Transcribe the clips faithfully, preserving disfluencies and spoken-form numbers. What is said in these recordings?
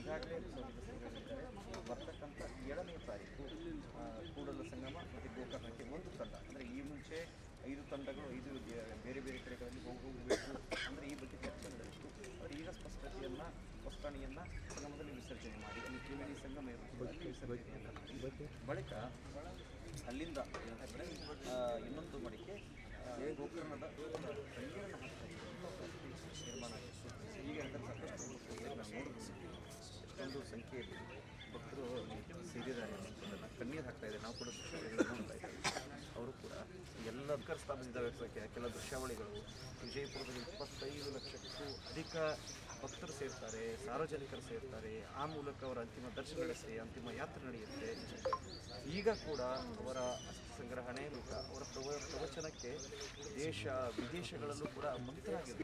ಈಗಾಗಲೇ ಬರ್ತಕ್ಕಂಥ ಏಳನೇ ತಾರೀಕು ಕೂಡಲ ಸಂಗಮ ಮತ್ತು ಗೋಕರ್ಣಕ್ಕೆ ಒಂದು ತಂಡ ಅಂದರೆ ಈ ಮುಂಚೆ ಐದು ತಂಡಗಳು ಐದು ಬೇರೆ ಬೇರೆ ಕಡೆಗಳಲ್ಲಿ ಹೋಗಿ ಹೋಗಬೇಕು ಅಂದರೆ ಈ ಬಗ್ಗೆ ಚರ್ಚೆ ನಡೆದಿತ್ತು. ಆದರೆ ಈಗ ಸ್ಪಷ್ಟತೆಯನ್ನು ಸ್ಪಷ್ಟನೆಯನ್ನು ಸಂಗಮದಲ್ಲಿ ವಿಸರ್ಜನೆ ಮಾಡಿ ಅಲ್ಲಿ ತ್ರಿವೇಣಿ ಸಂಗಮ ವಿಸರ್ಜನೆಯನ್ನು ಮಾಡಿ ಬಳಿಕ ಅಲ್ಲಿಂದ ಇನ್ನೊಂದು ಮಡಿಕೆ ಗೋಕರ್ಣದ ನೀರನ್ನು ಹಾಕ್ತಾರೆ ನಿರ್ಮಾಣ ಆಗಿತ್ತು. ಈಗ ಅಂದರೆ ಸಾಕಷ್ಟು ನಾವು ನೋಡಬಹುದು ಎಷ್ಟೊಂದು ಸಂಖ್ಯೆಯಲ್ಲಿ ಭಕ್ತರು ಸೇರಿದ್ದಾರೆ ಅನ್ನೋದನ್ನು ಕಣ್ಣೀರು ಹಾಕ್ತಾ ಇದೆ. ನಾವು ಕೂಡ ದೃಶ್ಯಾವಳಿಗಳು ನೋಡ್ತಾ ಇದ್ದೀವಿ. ಅವರು ಕೂಡ ಎಲ್ಲ ಸ್ಥಾಪಿಸಿದ ಕೆಲ ದೃಶ್ಯಾವಳಿಗಳು ವಿಜಯಪುರದಲ್ಲಿ ಇಪ್ಪತ್ತೈದು ಲಕ್ಷಕ್ಕೂ ಅಧಿಕ ಭಕ್ತರು ಸೇರ್ತಾರೆ, ಸಾರ್ವಜನಿಕರು ಸೇರ್ತಾರೆ. ಆ ಮೂಲಕ ಅವರ ಅಂತಿಮ ದರ್ಶನ ನಡೆಸಿ ಅಂತಿಮ ಯಾತ್ರೆ ನಡೆಯುತ್ತೆ. ಈಗ ಕೂಡ ಅವರ ಅಸ್ಥಿ ಸಂಗ್ರಹಣೆ ಮತ್ತು ಅವರ ಪ್ರವ ಪ್ರವಚನಕ್ಕೆ ದೇಶ ವಿದೇಶಗಳಲ್ಲೂ ಕೂಡ ಭಕ್ತರಾಗಿದ್ದಾರೆ.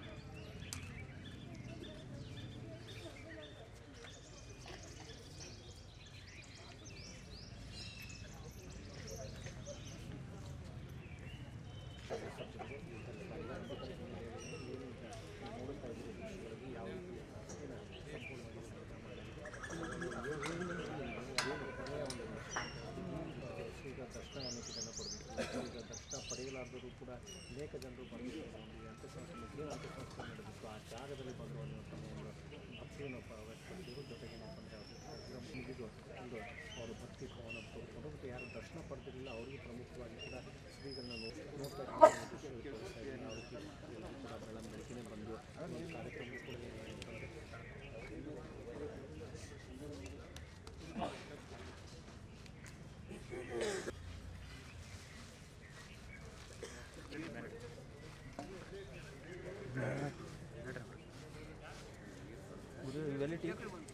ದರ್ಶನ ಅನೇಕ ಜನ ಪಡೆದಿತ್ತು. ಈಗ ದರ್ಶನ ಪಡೆಯಲಾರದರೂ ಕೂಡ ಅನೇಕ ಜನರು ಬಂದು ಒಂದು ಅಂತ್ಯಸಂಸ್ಕಾರ ಏನು ಅಂತ್ಯಸಂಸ್ಕಾರ ನಡೆದಿತ್ತು ಆ ಜಾಗದಲ್ಲಿ ಬಂದು ಅನ್ನುವಂಥ ಒಂದು ಭಕ್ತಿಯನ್ನು ವ್ಯಕ್ತಪಡಿಸಿದ್ರು. ಜೊತೆಗೆ ಏನಪ್ಪ ಅಂದರೆ ಮುಗಿದು ಒಂದು ಅವರು ಭಕ್ತಿ ಭಾವನ ತೋರಿಸ್ಕೊಂಡು ಮತ್ತು ಯಾರು ದರ್ಶನ ಪಡೆದಿರಲಿಲ್ಲ ಅವರಿಗೆ ಪ್ರಮುಖವಾಗಿ ಕೂಡ ಶ್ರೀಗಳನ್ನ ನೋಡ್ತಾ ಇದ್ದಾರೆ. ಯಾವ ರೀತಿ ಕೂಡ ಬೆಳಗ್ಗೆ ಬೆಳಕಿನೇ ಬಂದು ಕಾರ್ಯಕ್ರಮ ಕೂಡ ವೆಲಿಟಿ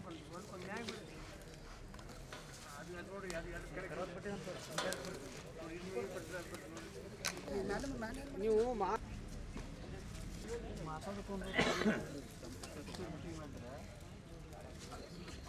ನೀವು ಮಾತಾಡ್ಕೊಂಡು